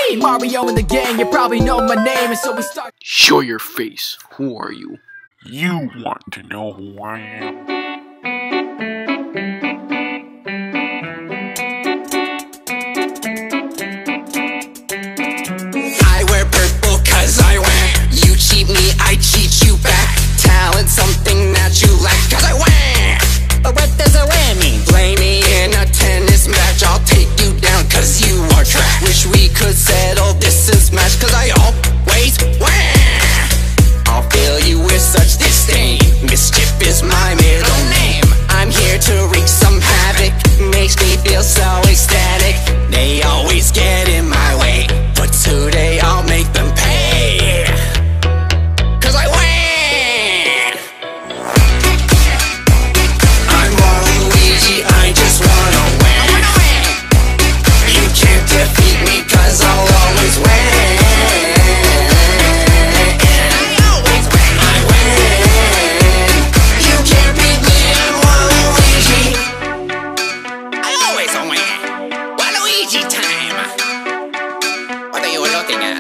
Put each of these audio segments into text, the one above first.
me, Mario and the gang, you probably know my name, and so we start. Show your face. Who are you? You want to know who I am? I wear purple cause I win. You cheat me, I cheat you back. Talent, something that you lack, cause I win. But what does a win mean? Play me in a tennis match, I'll take you down cause you are trash. Wish we could settle this and smash, cause I always win. I'll fill you with such disdain. Mischief is my middle name. I'm here to wreak some havoc, makes me feel so ecstatic. They always get in my way, but today I'll make them pay, cause I win. I'm Waluigi, I just wanna win. You can't defeat me cause I'll always win. I win. You can't beat me, I'm Waluigi. I always win. Waluigi time. What are you looking at?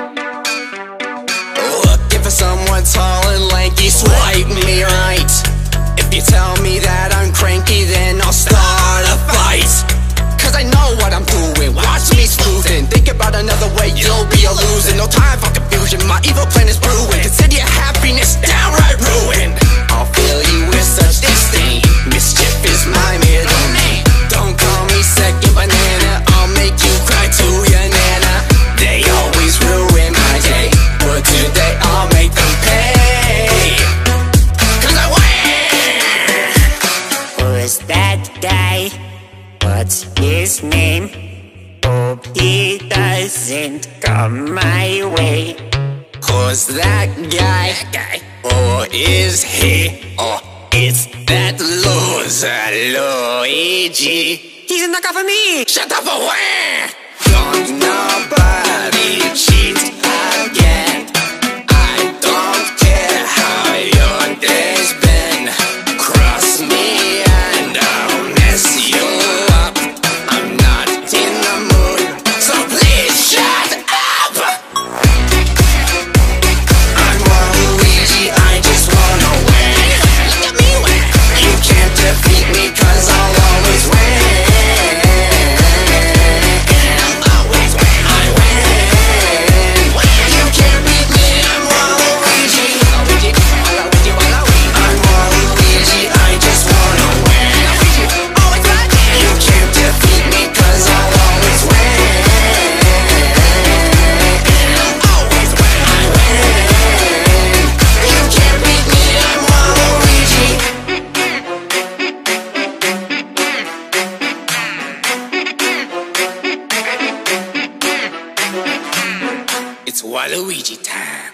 Looking for someone tall and lanky, swipe me right. If you tell me that I'm cranky, then I'll start a fight. Cause I know what I'm doing, watch me sleuthing. Think about another way, you'll be a loser. No time for confusion, my evil plan is brewing. Consider your happiness downright ruined. I'll fill you with such disdain. Mischief is my middle name. Don't call me second banana, I'll make you cry to your nana. They always ruin my day, but today I'll make them pay, cause I win. Who's that guy? What's his name? Hope he doesn't come my way. Who's that guy? Or is he? Or it's that loser Luigi? He's a knockoff of me! Shut up for where? Don't nobody cheat again. I don't care how your day's been. Cross me and I'll mess you up. I'm not in the mood, so please shut up. I'm Waluigi, I just wanna win. Look at me win. You can't defeat me cause I'll always win. It's Waluigi time.